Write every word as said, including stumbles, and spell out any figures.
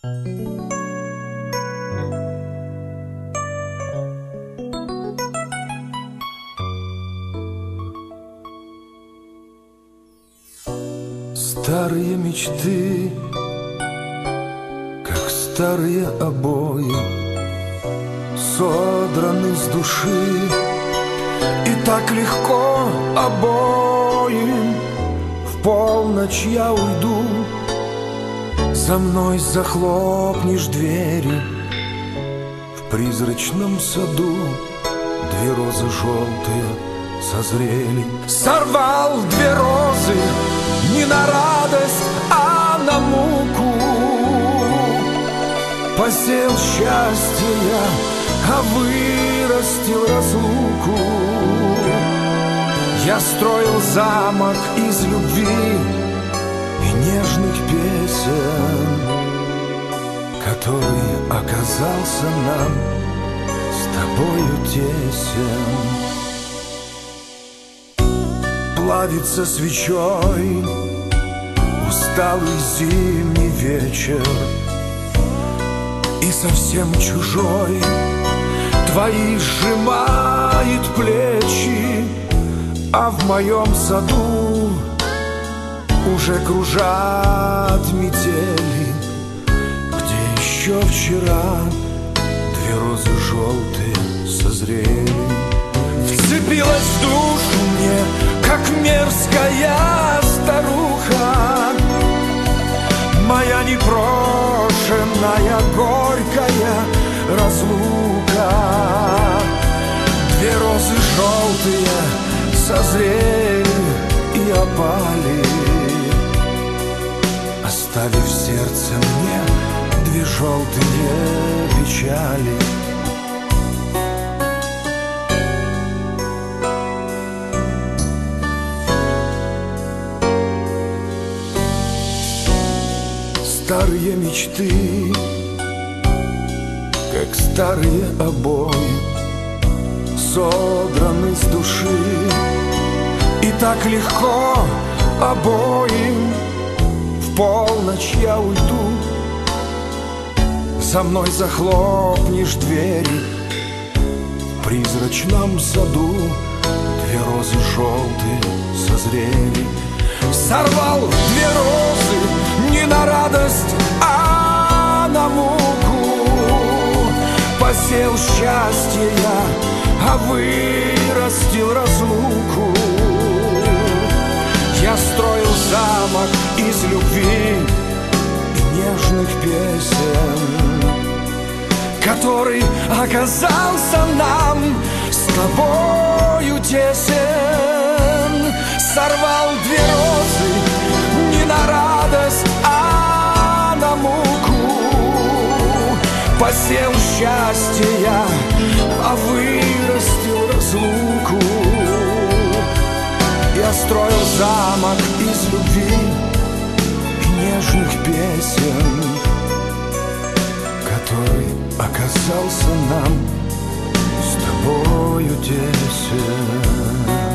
Старые мечты, как старые обои, содраны с души, и так легко обоим. В полночь я уйду, за мной захлопнешь двери. В призрачном саду две розы желтые созрели. Сорвал две розы не на радость, а на муку. Посеял счастье я, а вырастил разлуку. Я строил замок из любви и нежных песен, который оказался нам с тобою тесен. Плавится свечой усталый зимний вечер, и совсем чужой твои сжимает плечи, а в моем саду уже кружат метели, где еще вчера две розы желтые созрели. Вцепилась в душу мне, как мерзкая старуха, моя непрошенная горькая разлука. Две розы желтые созрели и опали, оставив в сердце мне две желтые печали. Старые мечты, как старые обои, содраны с души, и так легко обоим. В полночь я уйду, за мной захлопнешь двери. В призрачном саду две розы желтые созрели. Сорвал две розы не на радость, а на муку. Посеял счастье я, а вырастил разлуку. Я строил замок из любви и нежных песен, который оказался нам с тобою тесен. Сорвал две розы не на радость, а на муку. Посеял счастье я, а вырастил разлуку. Я строил замок из любви и нежных песен, который оказался нам с тобою тесен.